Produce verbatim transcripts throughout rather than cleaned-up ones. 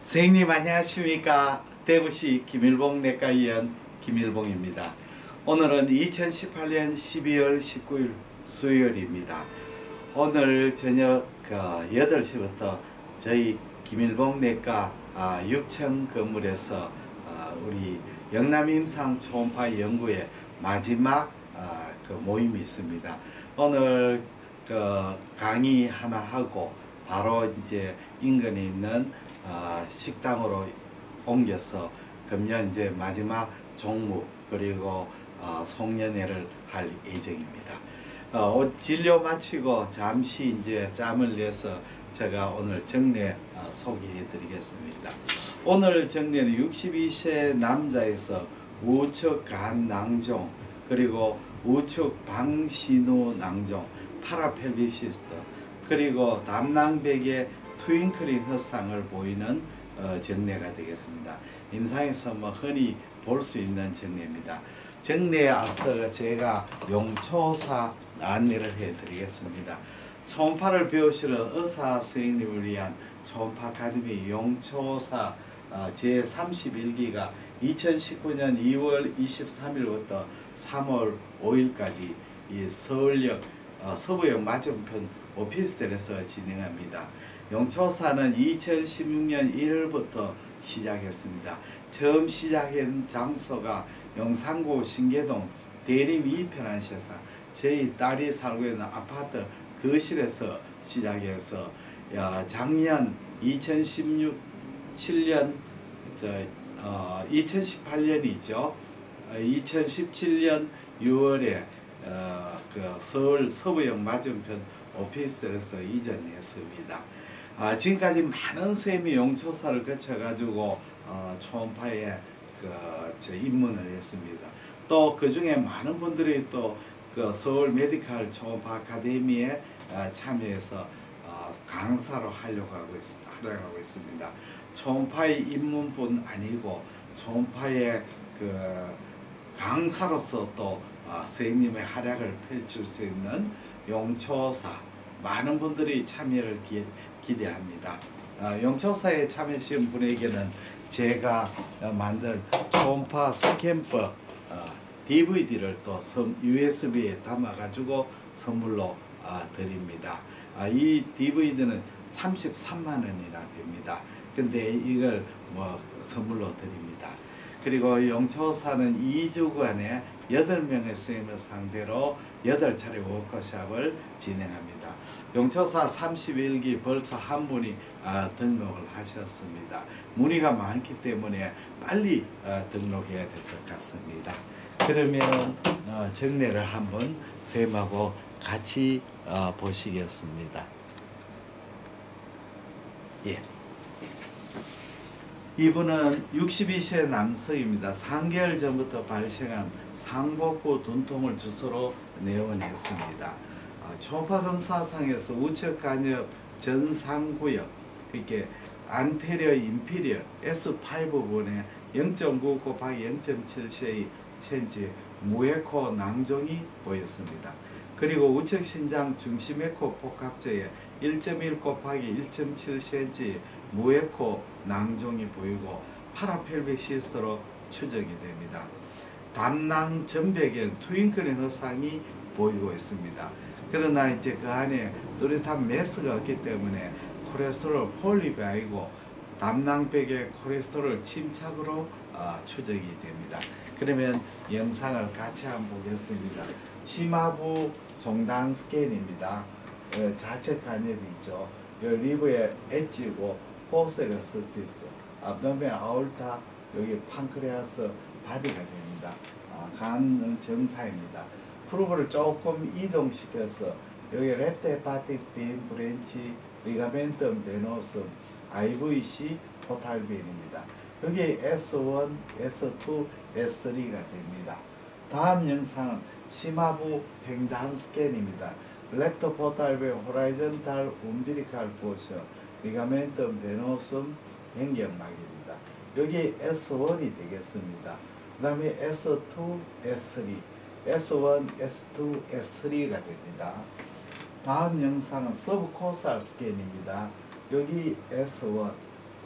선생님 안녕하십니까. 대구시 김일봉 내과의원 김일봉입니다. 오늘은 이천십팔년 십이월 십구일 수요일입니다. 오늘 저녁 여덟 시부터 저희 김일봉 내과 육 층 건물에서 우리 영남임상 초음파 연구의 마지막 그 모임이 있습니다. 오늘 그 강의 하나 하고 바로 이제 인근에 있는 어, 식당으로 옮겨서 금년 이제 마지막 종무 그리고 어, 송년회를 할 예정입니다. 어, 진료 마치고 잠시 이제 짬을 내서 제가 오늘 정례 어, 소개해 드리겠습니다. 오늘 정례는 육십이 세 남자에서 우측 간 낭종 그리고 우측 방신후 낭종 파라펠비시스트 그리고 담낭백의 트윙클링 허상을 보이는 어, 정례가 되겠습니다. 임상에서 뭐 흔히 볼 수 있는 정례입니다. 정례에 앞서 제가 용초사 안내를 해드리겠습니다. 초음파를 배우시는 의사 선생님을 위한 초음파 아카데미 용초사 어, 제삼십일 기가 이천십구년 이월 이십삼일부터 삼월 오일까지 이 서울역 어, 서부역 맞은편 오피스텔에서 진행합니다. 용초사는 이천십육년 일월부터 시작했습니다. 처음 시작한 장소가 용산구 신계동 대림 이편한 세상 저희 딸이 살고 있는 아파트 거실에서 시작해서 야, 작년 이천십육, 칠년 저, 어, 이천십팔년이죠. 어, 이천십칠년 유월에 어, 그 서울 서부역 맞은편 오피스텔에서 이전했습니다. 아, 지금까지 많은 선생님이 용초사를 거쳐가지고 어, 초음파에 그, 저 입문을 했습니다. 또 그 중에 많은 분들이 또 그 서울 메디컬 초음파 아카데미에 어, 참여해서 어, 강사로 하려고 하고, 있, 하려고 하고 있습니다. 초음파의 입문뿐 아니고 초음파의 그 강사로서 또 어, 선생님의 활약을 펼칠 수 있는 용초사 많은 분들이 참여를 기, 기대합니다. 어, 용초사에 참여하신 분에게는 제가 어, 만든 초음파 스캔법 어, 디브이디를 또 선, 유에스비에 담아가지고 선물로 어, 드립니다. 어, 이 디브이디는 삼십삼만 원이나 됩니다. 근데 이걸 뭐 선물로 드립니다. 그리고 용초사는 이 주간에 여덟 명의 선생님을 상대로 여덟 차례 워크숍을 진행합니다. 용초사 삼십일 기 벌써 한 분이 어, 등록을 하셨습니다. 문의가 많기 때문에 빨리 어, 등록해야 될 것 같습니다. 그러면 어, 정례를 한번 선생님하고 같이 어, 보시겠습니다. 예. 이분은 육십이 세 남성입니다. 삼 개월 전부터 발생한 상복부 dun통을 주소로 내원했습니다. 어, 초음파 검사상에서 우측 간엽 전상구역, 그게 안테리어 인피리어 에스 오 부분에 영 점 구 곱하기 영 점 칠 센티미터 무에코 낭종이 보였습니다. 그리고 우측 신장 중심 에코 복합제에 일 점 일 곱하기 일 점 칠 센티미터 무에코 낭종이 보이고 파라펠비시스트로 추정이 됩니다. 담낭 전백엔 트윙클링 허상이 보이고 있습니다. 그러나 이제 그 안에 뚜렷한 메스가 없기 때문에 콜레스테롤 폴립이 아니고 담낭백의 콜레스테롤 침착으로 어, 추정이 됩니다. 그러면 영상을 같이 한번 보겠습니다. 심하부 종단 스캔입니다. 어, 좌측 간엽이죠. 리브의 엣지고 포세럴 서피스, 압도멘 아울타, 여기 판크레아스 바디가 됩니다. 아, 간 정사입니다. 프로브를 조금 이동시켜서 여기 랩트 헤파틱 빈 브랜치 리가멘텀 베노섬 아이브이씨 토탈빈입니다. 여기 에스 원, 에스 투, 에스 쓰리가 됩니다. 다음 영상은 심하부 횡단 스캔입니다. 렉토 포탈빈 호라이전탈 움비리칼 포션 리가멘텀 베노섬 행경막입니다. 여기 에스 원이 되겠습니다. 그 다음에 에스 투, 에스 쓰리, 에스 원, 에스 투, 에스 쓰리가 됩니다. 다음 영상은 서브코스탈 스캔입니다. 여기 에스 원,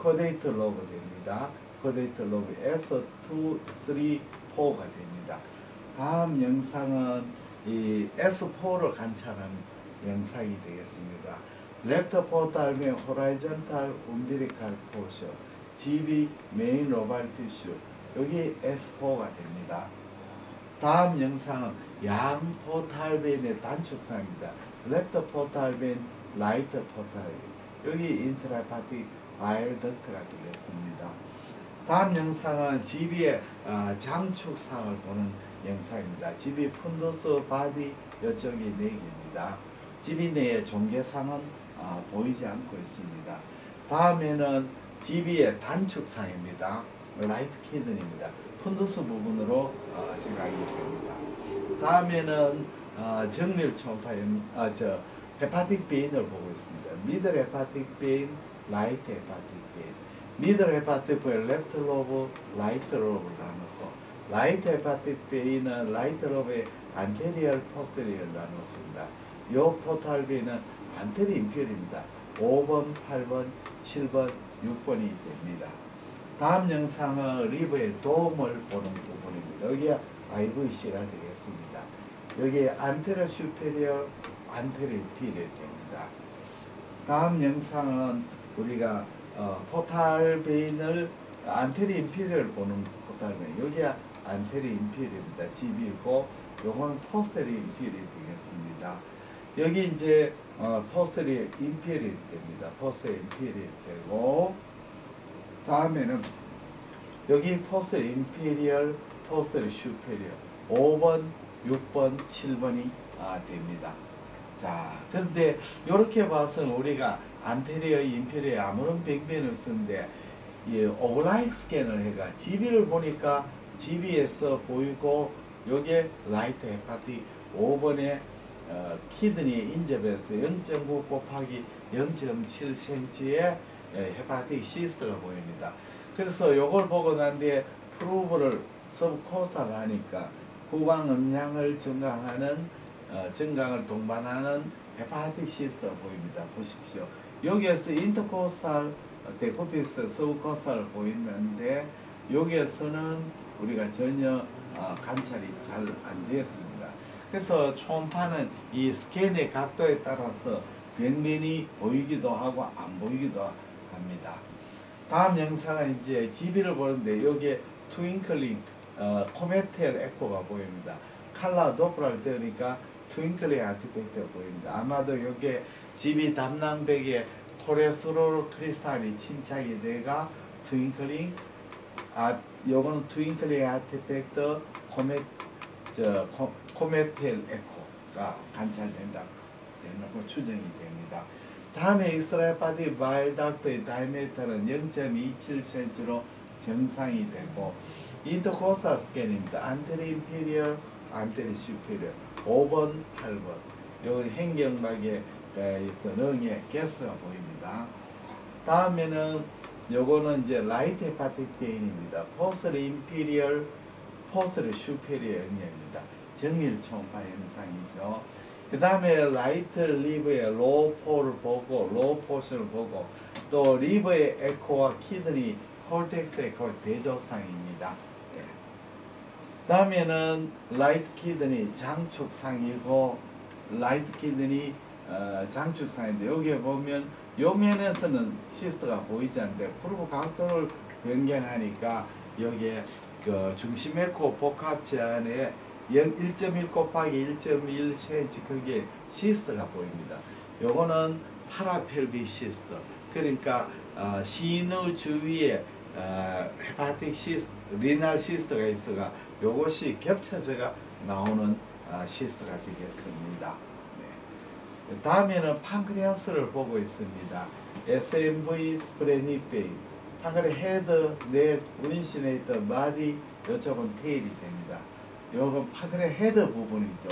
코데이트 로브 됩니다. 코데이트 로브 에스 투, 쓰리, 포가 됩니다. 다음 영상은 이 에스 포를 관찰하는 영상이 되겠습니다. 랩터 포탈 및 호라이전탈 움비리칼 포셔, 지비 메인 로발 피슈, 여기 에스 포가 됩니다. 다음 영상은 양 포탈벤의 단축상입니다. 랩터 포탈벤, 라이트 포탈, 여기 인트라파틱 바이올 덕트가 되겠습니다. 다음 영상은 지비의 어, 장축상을 보는 영상입니다. 지비 푼도스 바디 이쪽이 네 개입니다. 지비 내의 종개상은 어, 보이지 않고 있습니다. 다음에는 지비의 단축상입니다. 라이트 키든입니다. 푼도스 부분으로 어, 생각이 됩니다. 다음에는 어, 정밀 초음파 어, 저 헤파틱 베인을 보고 있습니다. 미들 헤파틱 베인, 라이트 헤파틱 베인. 미들 헤파틱 베인, 레프트 로브, 라이트 로브를 나누고, 라이트 헤파틱 베인은 라이트 로브의 안테리얼, 포스테리얼 나눴습니다. 요 포탈 베인은 안테리 인피리입니다. 오 번, 팔 번, 칠 번, 육 번이 됩니다. 다음 영상은 리버의 도움을 보는 부분입니다. 여기가 아이브이씨가 되겠습니다. 여기 안테리어 슈페리어, 안테리어 인피리어 됩니다. 다음 영상은 우리가 어, 포탈 베인을 안테리어 인피리어를 보는 포탈 베인. 여기가 안테리어 인피리어입니다. 지비고 요거는 포스테리어 인피리어 되겠습니다. 여기 이제 어, 포스테리어 인피리어 됩니다. 포스테리어 인피리어 되고, 다음에는 여기 포스테리어 인피리어, 포스테리어 슈페리어 오 번, 육 번, 칠 번이 아, 됩니다. 자, 그런데 이렇게 봐서는 우리가 안테리어, 인피리어 아무런 변변이 없었는데 이 오브라이크 스캔을 해가 지비를 보니까 지비에서 보이고 요게 라이트 헤파틱 오 번에 어, 키드니 인접해서 영 점 구 곱하기 영 점 칠 센티미터의 헤파틱 시스트가 보입니다. 그래서 요걸 보고 난 뒤에 프루브를 서브코스탈을 하니까 후방 음량을 증강하는 어, 증강을 동반하는 헤파틱 시스트가 보입니다. 보십시오. 여기에서 인터코스탈, 데코피스, 서브코스탈을 보이는데 여기에서는 우리가 전혀 어, 관찰이 잘 안 되었습니다. 그래서 초음파는 이 스캔의 각도에 따라서 변면이 보이기도 하고 안 보이기도 합니다. 다음 영상은 이제 지비를 보는데 여기에 트윙클링 어, 코메텔 에코가 보입니다. 칼라 도플러를 떼니까 트윙클링 아티팩트가 보입니다. 아마도 여기에 지비 담낭백에 콜레스테롤 크리스탈이 침착이 돼가 트윙클링 아 요거는 트윙클링 아티팩트 코메 저 코, 코메텔 에코가 관찰된다 되는 추정이 됩니다. 다음에 익스트라헤파틱 바이올 덕트의 다이미터는 영 점 이칠 센티미터로 정상이 되고, 인터코스탈 스캔입니다. 안테리 인피리어, 안테리 슈페리어 오 번, 팔 번. 여기 행경막에 있어 능의 가스가 보입니다. 다음에는 요거는 이제 라이트 헤파틱 베인입니다. 포스리 인피리얼, 포스리 슈페리어 영역입니다. 정밀 초음파 현상이죠. 그 다음에 라이트 리버의 로우 포를 보고, 로우 포션을 보고, 또 리버의 에코와 키드니 콜텍스 에코 대조상입니다. 네. 다음에는 라이트 키드니 장축상이고, 라이트 키드니 어, 장축상인데 여기에 보면 요 면에서는 시스트가 보이지 않는데 프로브 각도를 변경하니까 여기에 그 중심 에코 복합 제한에 일 점 일 곱하기 일 점 일 센티미터 크기의 시스트가 보입니다. 요거는 파라펠빅 시스트, 그러니까 어, 신의 주위에 어, 헤파틱 시스트, 리날 시스트가 있어가 요것이 겹쳐져가 나오는 어, 시스트가 되겠습니다. 네. 다음에는 판크리아스를 보고 있습니다. 에스엠브이 스프레니페인, 판크리 헤드, 넥, 운시네이터, 바디, 이쪽은 테일이 됩니다. 요건 판크리 헤드 부분이죠.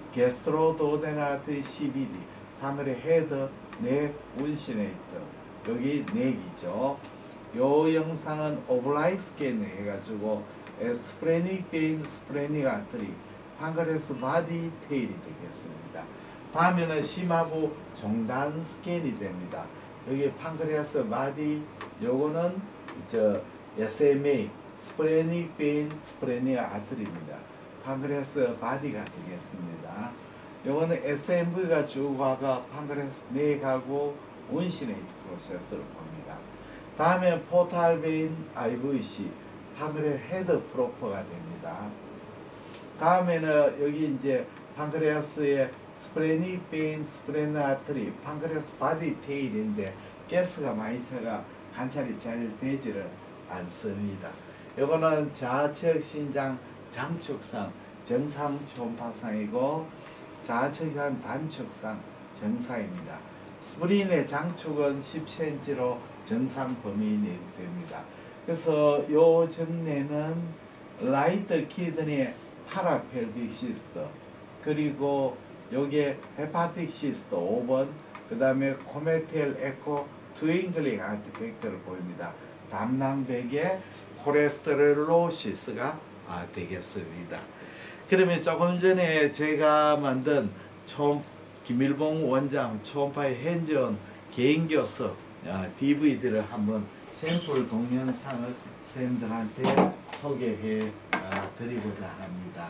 게스트로도데나트 씨비디, 판크리 헤드, 넥, 운시네이터, 여기 넥이죠. 요 영상은 오블라이크 스캔을 해가지고 스프레닉 베인, 스프레닉 아트리, 판크레스 바디, 테일이 되겠습니다. 다음에는 심하부 종단 스캔이 됩니다. 여기 판크레스 바디, 요거는 저 에스엠에이 스프레닉 베인 스프레닉 아트리입니다. 판크레아스 바디가 되겠습니다. 요거는 에스엠브이가 쭉 와가 판크레아스 내가고 운시네이트 프로세스를 봅니다. 다음에 포탈 베인 아이브이씨 판크레 헤드 프로퍼가 됩니다. 다음에는 여기 이제 판크레아스의 스프레닉 베인 스프레닉 아트리 판크레아스 바디 테일인데 가스가 많이 차가 관찰이 잘 되지를 않습니다. 요거는 좌측 신장 장축상 정상 초음파상이고 좌측 한 단축상 정상입니다. 스프린의 장축은 십 센티미터로 정상 범위 내에 됩니다. 그래서 요 정례는 라이트 키드니의 파라펠빅 시스터 그리고 요게 헤파틱 시스터 오 번 그 다음에 코메텔 에코 트윙글링 아티팩트를 보입니다. 담낭백의 콜레스테롤로시스가 아, 되겠습니다. 그러면 조금 전에 제가 만든 초, 김일봉 원장 초음파의 현존 개인교습 아, 디브이디를 한번 샘플 동영상을 선생님들한테 소개해 아, 드리고자 합니다.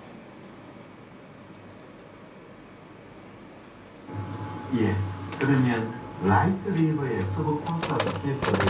예, 그러면 라이트 리버의 서브콘서트 스케프를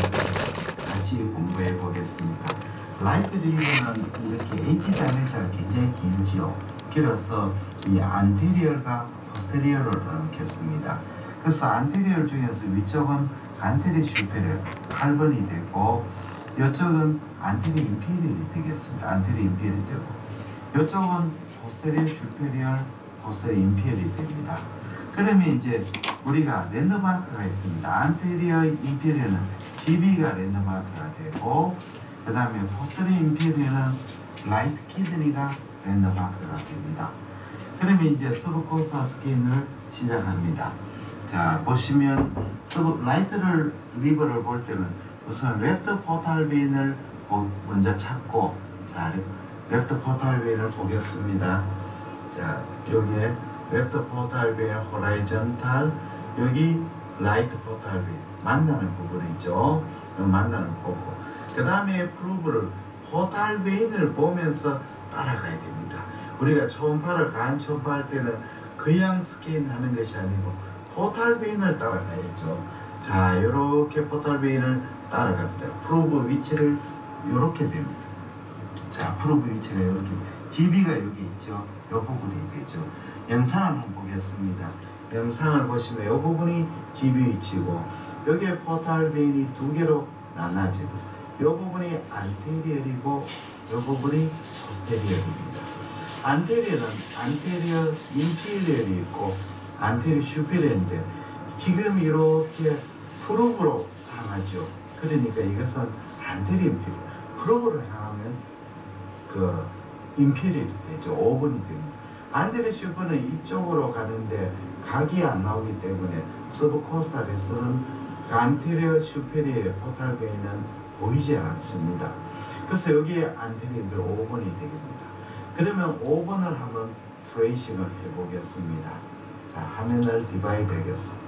같이 공부해 보겠습니다. 라이트 리버는 이렇게 에이피 다이아미터가 굉장히 길지요. 길어서 이 안테리얼과 포스테리얼을 넣겠습니다. 그래서 안테리얼 중에서 위쪽은 안테리 슈페리얼 팔 번이 되고 이쪽은 안테리 인피리얼이 되겠습니다. 안테리 인피리얼이 되고 이쪽은 포스테리얼 슈페리얼 포스테리얼 인피리얼이 됩니다. 그러면 이제 우리가 랜드마크가 있습니다. 안테리어 인피리어는 지비가 랜드마크가 되고 그 다음에 포스터리 인피리어는 라이트 키드니가 랜드마크가 됩니다. 그러면 이제 서브코스탈 스캔을 시작합니다. 자 보시면 서브 라이트를 리버를 볼 때는 우선 레프트 포탈 베인을 먼저 찾고 자 레프트 포탈 베인을 보겠습니다. 자 여기에 레프트 포탈 베인 호라이전탈 여기 라이트 포탈 베인 만나는 부분이죠. 만나는 부분. 그 다음에 프루브를 포탈 베인을 보면서 따라가야 됩니다. 우리가 초음파를 간 초음파 할 때는 그냥 스캔하는 것이 아니고 포탈 베인을 따라가야죠. 자 이렇게 포탈 베인을 따라갑니다. 프루브 위치를 이렇게 됩니다. 자 프루브 위치가 이렇게 지비가 여기 있죠. 이 부분이 되죠. 영상을 한번 보겠습니다. 영상을 보시면 이 부분이 지비 위치고 여기에 포탈 베인이 두 개로 나눠지고 이 부분이 안테리얼이고 이 부분이 포스테리얼입니다. 안테리얼은 안테리얼 인피리얼이 있고 안테리얼 슈페리얼인데 지금 이렇게 프로브로 향하죠. 그러니까 이것은 안테리얼 인피리얼. 프로브로 향하면 그 인피리얼이 되죠. 오 번이 됩니다. 안테리얼 슈퍼는 이쪽으로 가는데 각이 안 나오기 때문에 서브코스탈에서는 안테리얼 슈페리얼의 포탈 베인은 보이지 않습니다. 그래서 여기에 안테리얼 오 번이 되겠습니다. 그러면 오 번을 한번 트레이싱을 해보겠습니다. 자, 화면을 디바이드 하겠습니다.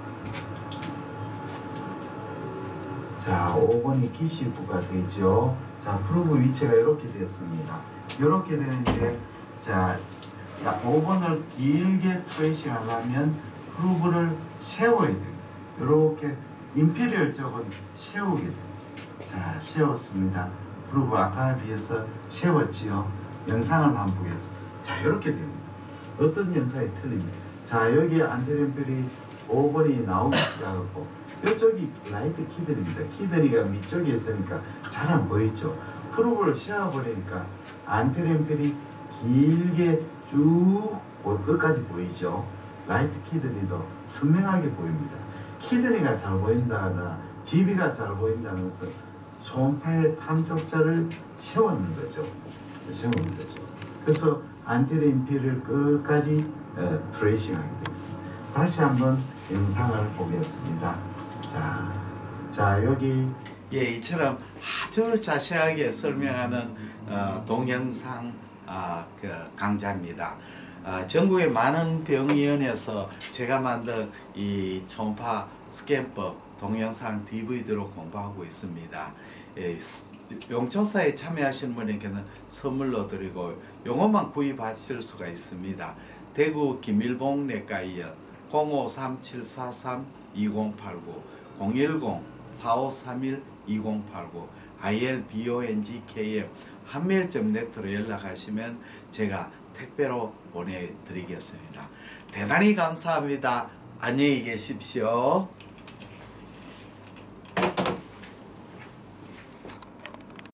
자, 오 번이 기시부가 되죠. 자, 프루브 위치가 이렇게 됐습니다. 이렇게 되는데, 자, 오 번을 길게 트레이싱 하려면 프루브를 세워야 됩니다. 이렇게 인피리얼 쪽은 세우게 됩니다. 자, 세웠습니다. 프루브 아까에 비해서 세웠지요. 영상을 한번 보겠습니다. 자, 이렇게 됩니다. 어떤 영상이 틀립니다. 자, 여기 안테리얼 오 번이 나오기 시작하고 이쪽이 라이트 키드니입니다. 키드니가 밑쪽에 있으니까 잘 안 보이죠. 프루브를 세워버리니까 안테리얼 길게 쭉 끝까지 보이죠. 라이트 키드니도 선명하게 보입니다. 키드니가 잘 보인다거나 지비가 잘 보인다면서 초음파의 탐적자를 세우는 거죠. 세우는 거죠. 그래서 안테리얼 끝까지 어, 트레이싱하게 되겠습니다. 다시 한번 영상을 보겠습니다. 자, 자 여기 예 이처럼 아주 자세하게 설명하는 어, 동영상 아, 그 강좌입니다. 아, 전국의 많은 병원에서 제가 만든 이 초음파 스캔법 동영상 디비디로 공부하고 있습니다. 예, 용천사에 참여하시는 분에게는 선물로 드리고 용어만 구입하실 수가 있습니다. 대구 김일봉 내과의원 공오 삼칠사삼 이공팔구 공일공 사오삼일 이공팔구 아이엘비옹지케이엠 한메일 닷 넷으로 연락하시면 제가 택배로 보내드리겠습니다. 대단히 감사합니다. 안녕히 계십시오.